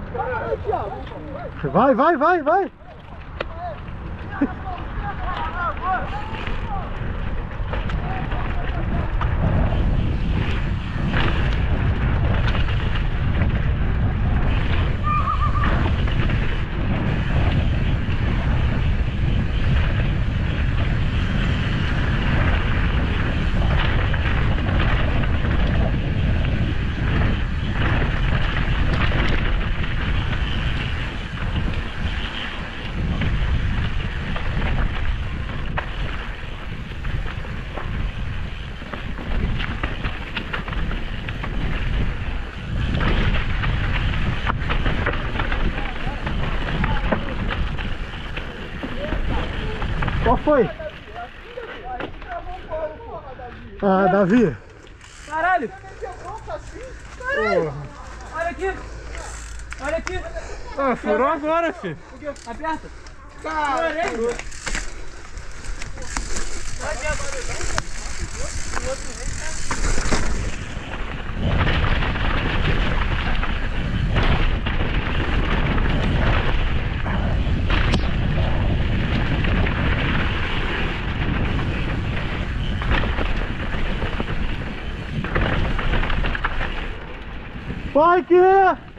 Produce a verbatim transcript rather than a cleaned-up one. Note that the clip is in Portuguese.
Vai, vai, vai, vai. Qual foi? Ah, Davi. Caralho! Caralho! Olha aqui! Olha aqui! Ah, furou agora, filho. Aperta! Caralho! Vai que